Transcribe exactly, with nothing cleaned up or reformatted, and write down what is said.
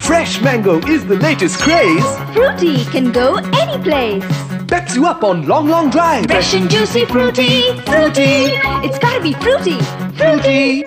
Fresh mango is the latest craze. Fruity can go any place. Backs you up on long, long drives. Fresh and juicy, fruity, fruity. It's gotta be fruity, fruity.